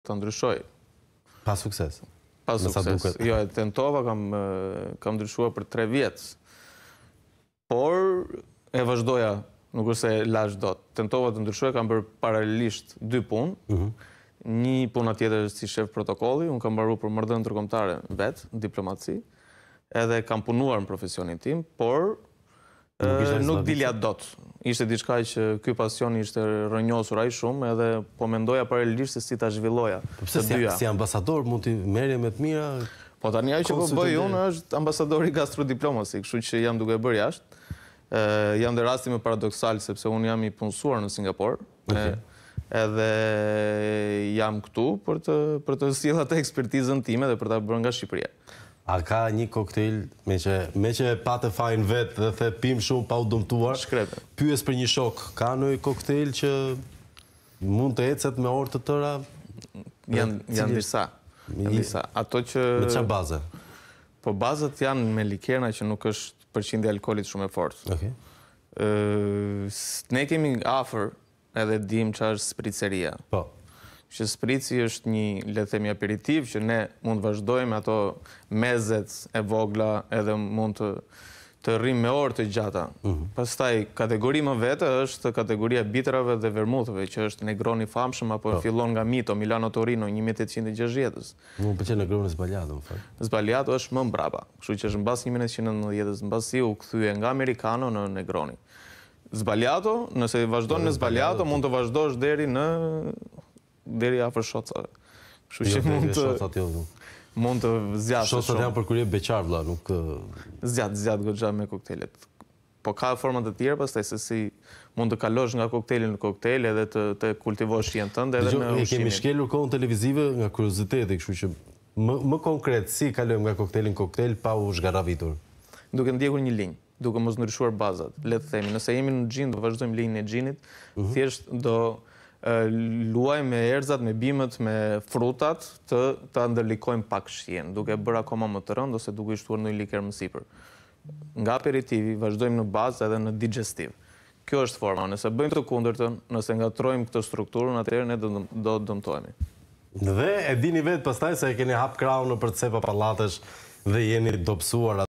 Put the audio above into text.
të ndryshoj. Pa sukses. Pa sukses. Jo, e tentova, kam ndryshuar për 3 vjet. Por e vazhdoja, nuk është se e lash dot. Tentova të ndryshoj, kam bërë paralelisht 2 punë. Një puna tjetër si shef protokolli, unë kam mbaruar për marrëdhënie ndërkombëtare vet, diplomaci, edhe kam punuar në profesionin tim, por nuk dilja dot. Ishte diçka që ky pasion ishte rrënjosur aq shumë, edhe po mendoja paralelisht se si ta zhvilloja. Pse si ambasador mund të merrje me të mira? Po tani ajo që po bëj unë është ambasadori gastrodiplomacy, kështu që jam duke bërë jashtë. Jam dhe rasti më paradoksal sepse unë jam i punësuar në Singapur. Edhe jam këtu për të sjellë atë ekspertizën time dhe për ta bërë nga Shqipëria. A ka një koktejl, me që e patë fajin vetë dhe the pim shumë pa u dëmtuar, pyes për një shok, ka një koktejl që mund të ecet me orë të tëra? Janë disa. Ato që... Me çfarë baze? Po bazat janë me likerna që nuk është përqindja e alkoolit shumë e fortë. Ne kemi afër edhe dim çfarë është spritzeria. Po. Që spritzi është një, le të themi, aperitiv që ne mund të vazhdojmë ato mezet e vogla edhe mund të rrim me orë të gjata. Pastaj kategori më vete është kategoria bitrave dhe vermutëve, që është Negroni famshëm apo fillon nga Mito, Milano Torino 1860-s. Mu pëlqen Negroni Sbagliato, më fal. Sbagliato është më mbrapa, kështu që është mbas 1990-s, mbasi u kthye nga Americano në Negroni. Sbagliato, nëse vazhdon me Sbagliato, mund të vazhdosh deri afër shocave. Kështu që mund të zgjash. Shocat janë për kur je beqar, vëlla, nuk zgjat goxha me koktejlet. Po ka forma të tjera pastaj se si mund të kalosh nga koktejli në koktejl edhe të kultivosh shijen tënde edhe me ushqimin. Ne kemi shkelur kohën televizive nga kurioziteti, kështu që më konkret si kalojmë nga koktejli në koktejl pa u zgarravitur. Duke ndjekur një linjë, duke mos ndryshuar bazat. Le të themi, nëse jemi në xhin, do vazhdojmë linjën e xhinit, thjesht do luaj me erëzat, me bimët, me frutat, të ndërlikojmë pak shijen, duke bërë akoma më të rëndë ose duke i shtuar në liker më sipër. Nga aperitivi, vazhdojmë në bazë edhe në digestiv. Kjo është forma. Nëse bëjmë të kundërtën, nëse ngatrojmë këtë strukturën, atëherë ne do dëmtohemi. Dhe e dini vetë pastaj se e keni hap krahun nëpër cepa pallatesh dhe jeni dobësuar